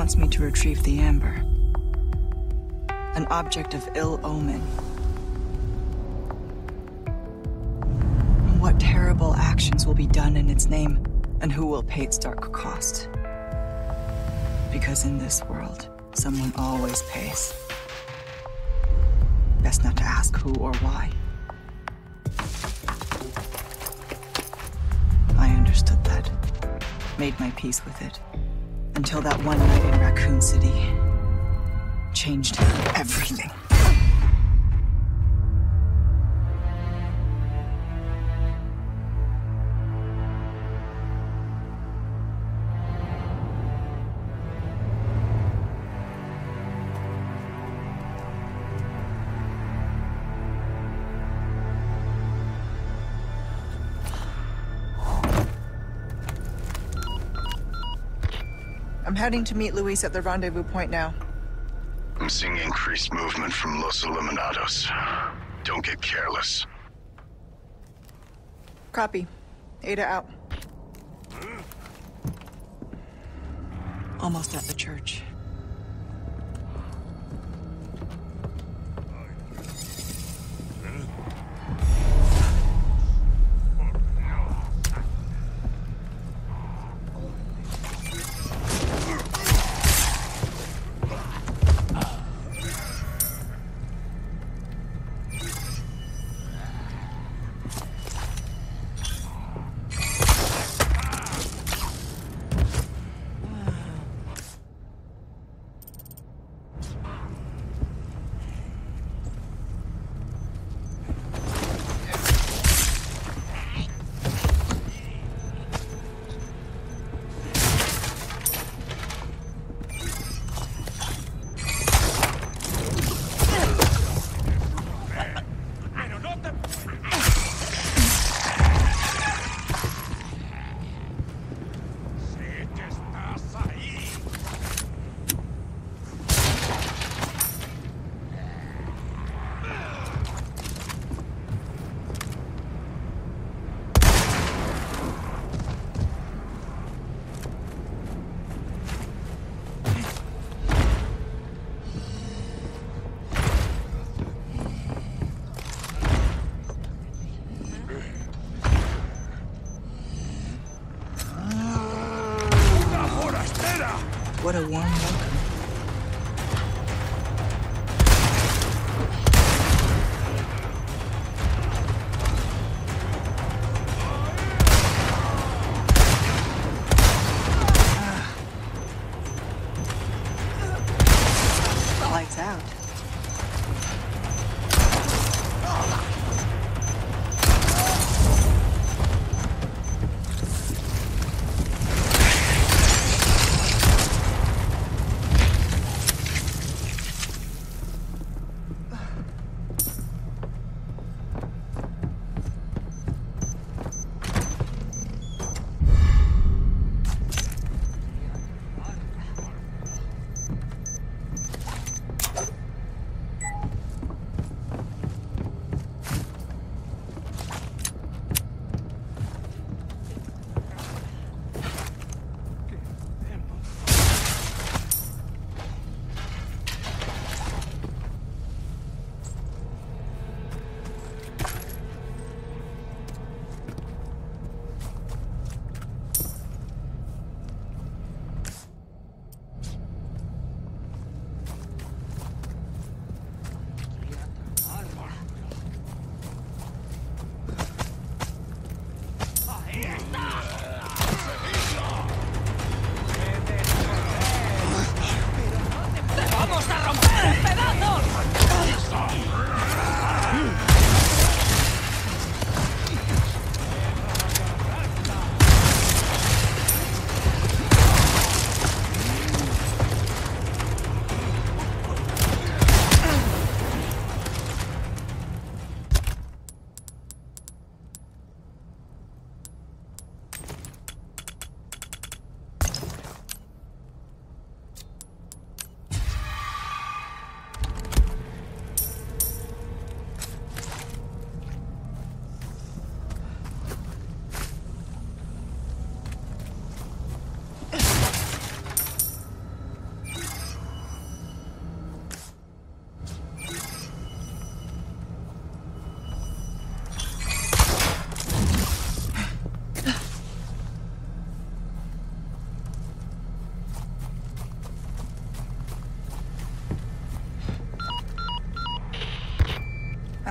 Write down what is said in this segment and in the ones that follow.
wants me to retrieve the amber. An object of ill omen. What terrible actions will be done in its name, and who will pay its dark cost? Because in this world, someone always pays. Best not to ask who or why. I understood that. Made my peace with it. Until that one night in Raccoon City changed everything. I'm heading to meet Luis at the rendezvous point now. I'm seeing increased movement from Los Eliminados. Don't get careless. Copy. Ada out. Almost at the church. What a warm welcome. Lights out.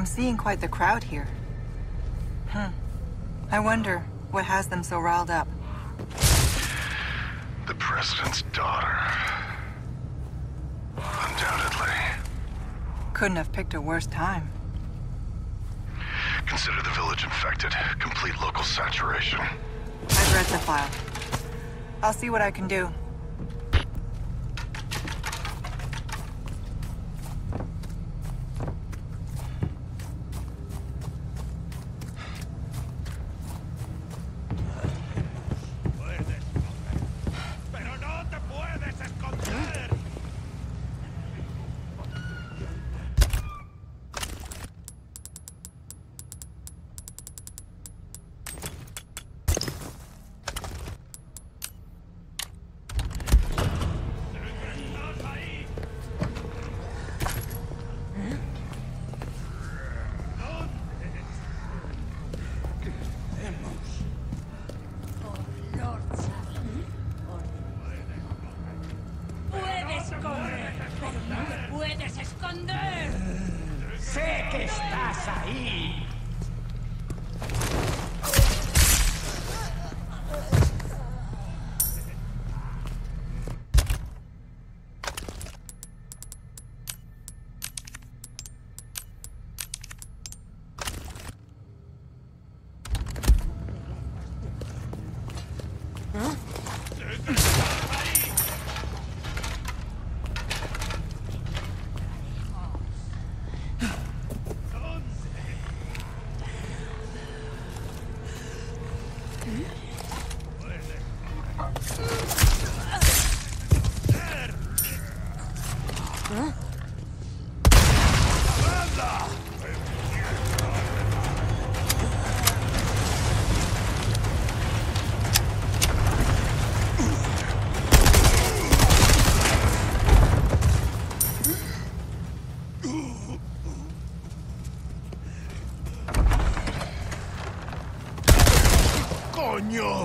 I'm seeing quite the crowd here. I wonder what has them so riled up. The president's daughter. Undoubtedly. Couldn't have picked a worse time. Consider the village infected. Complete local saturation. I've read the file. I'll see what I can do. ¡Coño!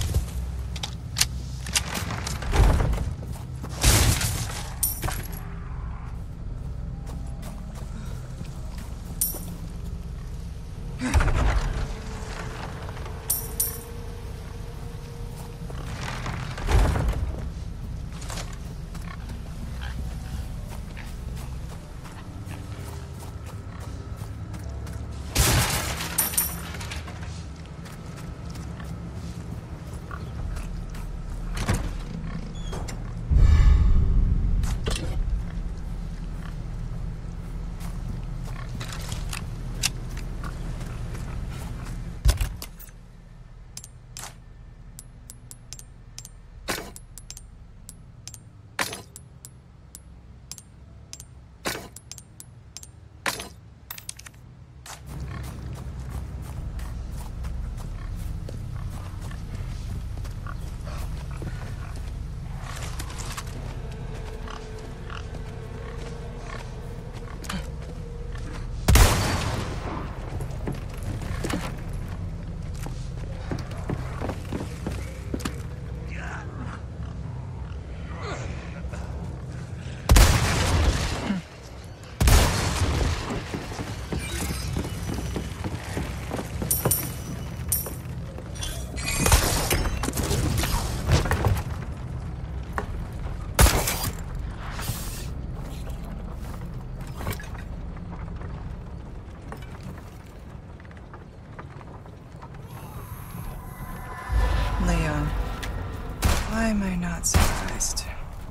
Leon, why am I not surprised?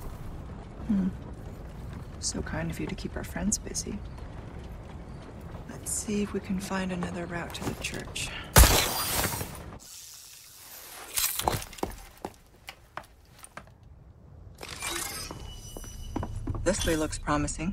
So kind of you to keep our friends busy. Let's see if we can find another route to the church. This way looks promising.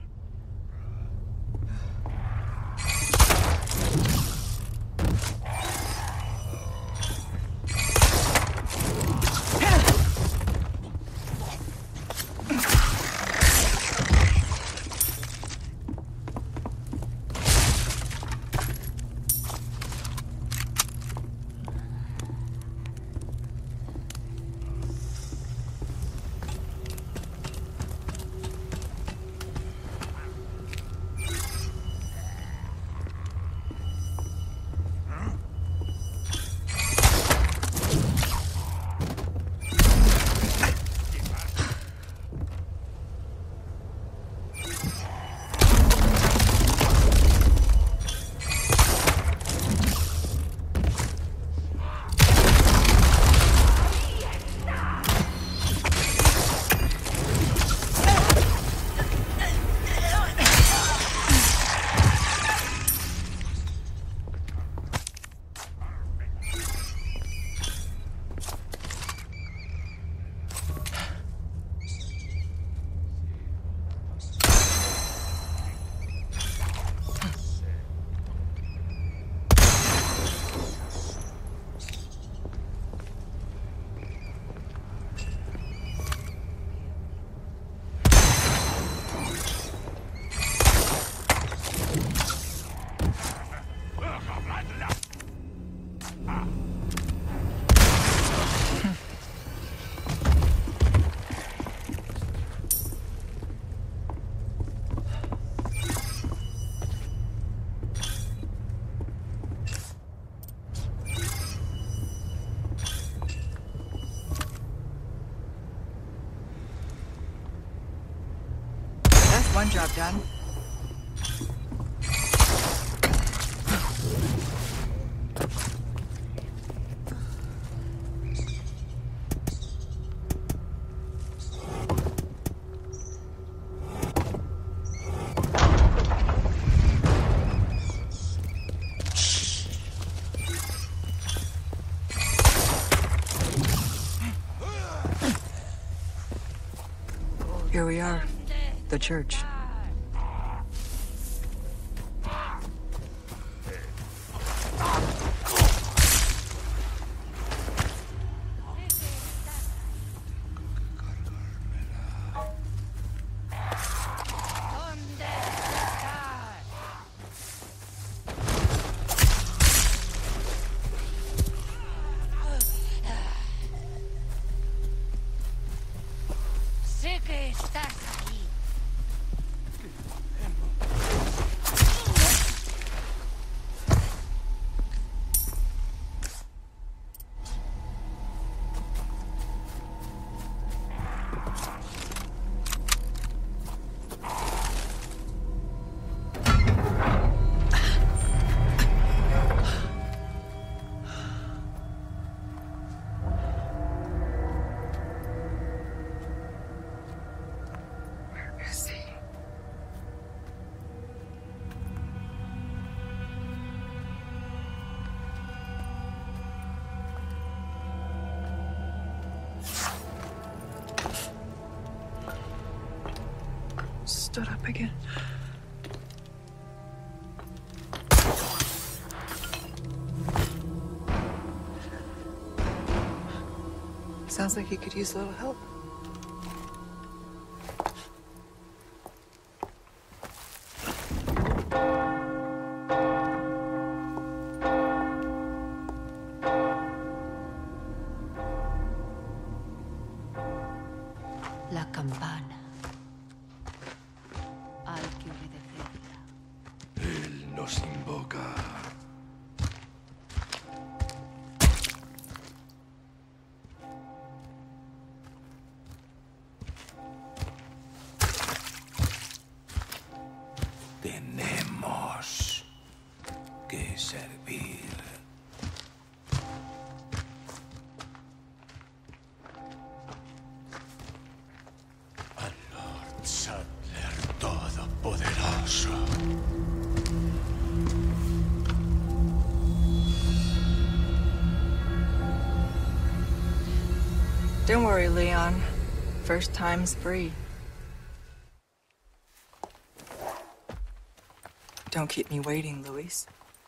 one job done. Here we are, the church. Stood up again. Sounds like he could use a little help. La campana. Hay que obedecerla. Él nos invoca. Tenemos que servir. Al Lord Sattler Todopoderoso. Don't worry, Leon. First time's free. Don't keep me waiting, Luis.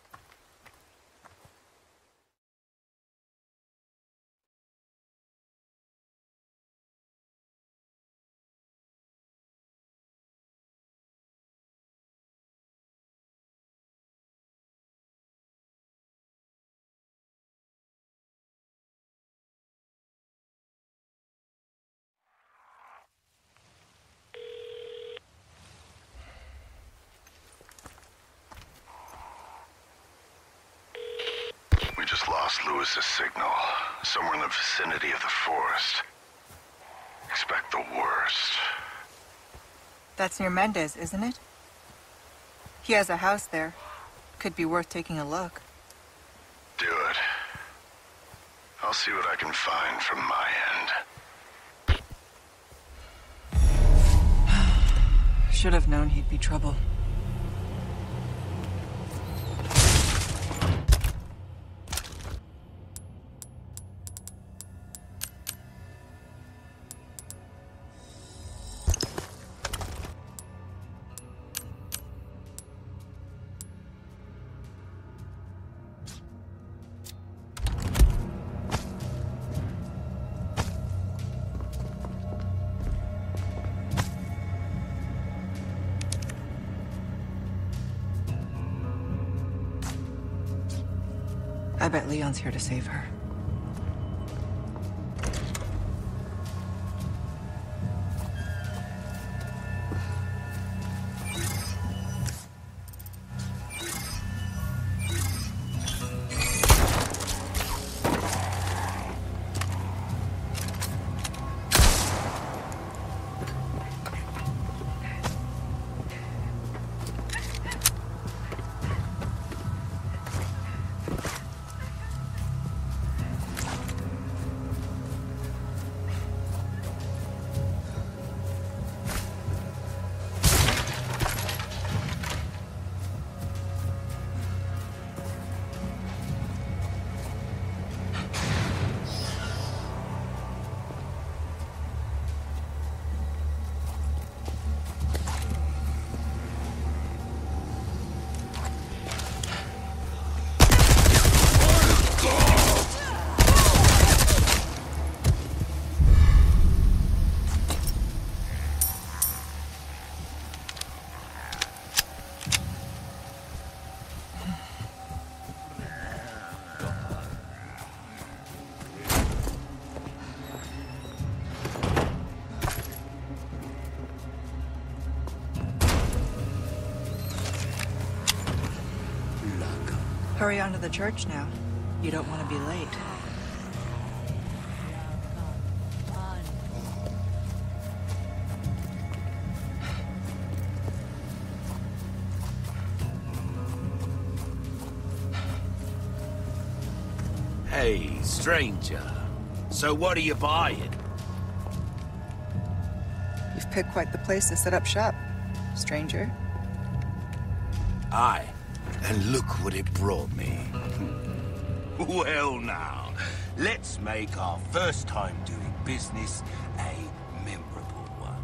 We just lost Lewis's signal. Somewhere in the vicinity of the forest. Expect the worst. That's near Mendez, isn't it? He has a house there. Could be worth taking a look. Do it. I'll see what I can find from my end. Should have known he'd be trouble. I bet Leon's here to save her. Hurry on to the church now. You don't want to be late. Hey, stranger. So what are you buying? You've picked quite the place to set up shop, stranger. Aye, and look what it brought me. Well now, let's make our first time doing business a memorable one.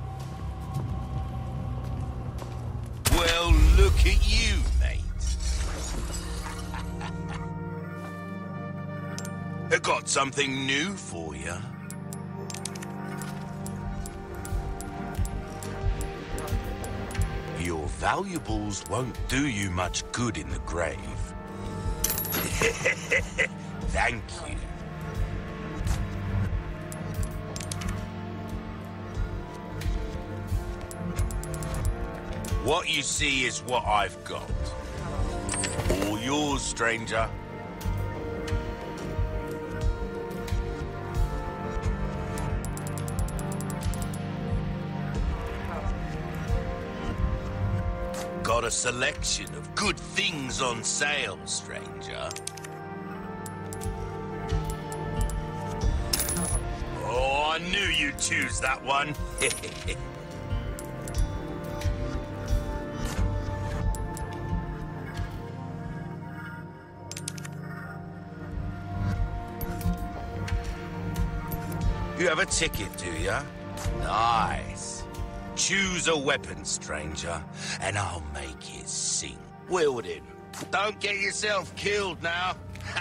Well, look at you, mate. I got something new for you. Your valuables won't do you much good in the grave. Thank you. What you see is what I've got. All yours, stranger. Got a selection of good things on sale, stranger. Oh, I knew you'd choose that one. You have a ticket, do ya? Nice. Choose a weapon, stranger, and I'll make it sing. Wield him. Don't get yourself killed now.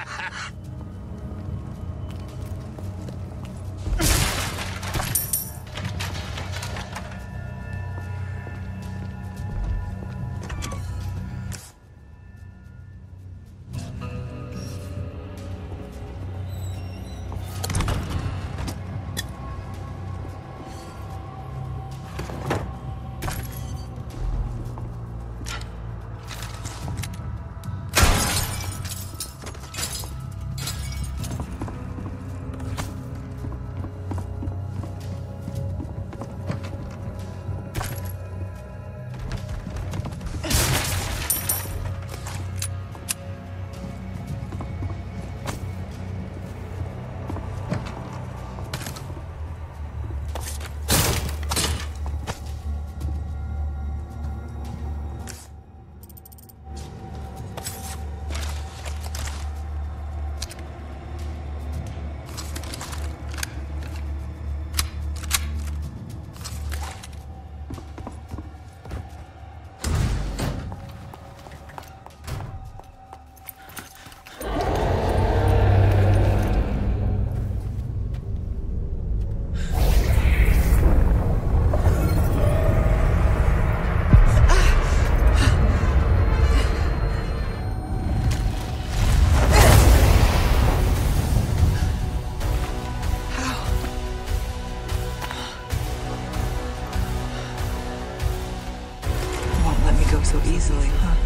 So easily, huh?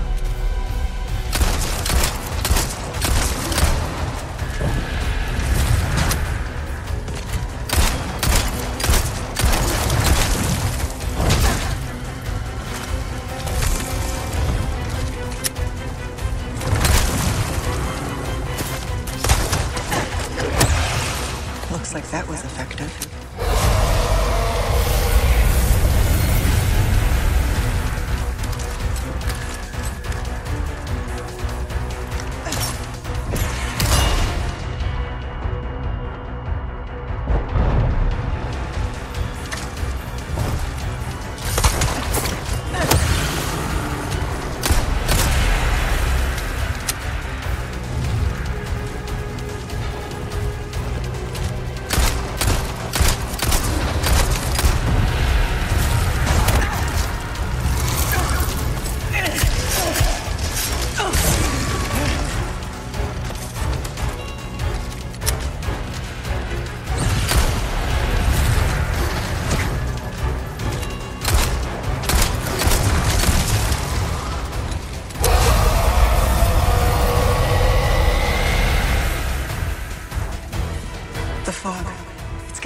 Looks like that was effective.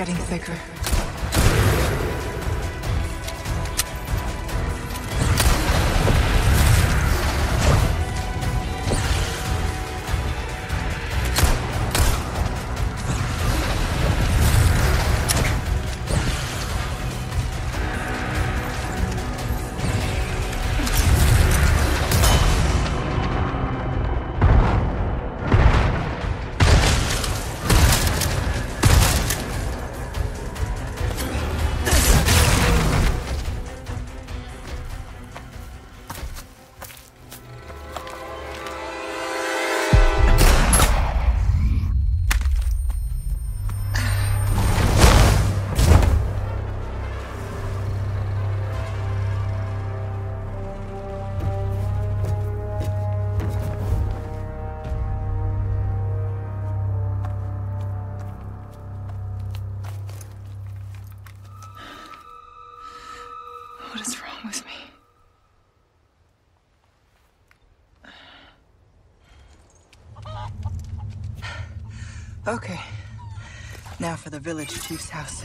getting thicker. What is wrong with me? Okay. Now for the village chief's house.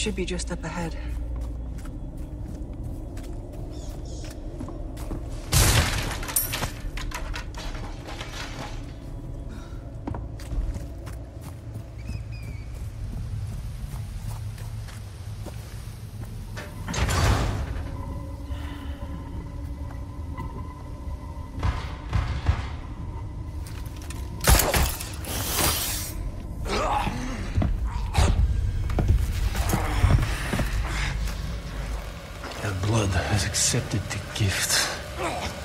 should be just up ahead. Blood has accepted the gift.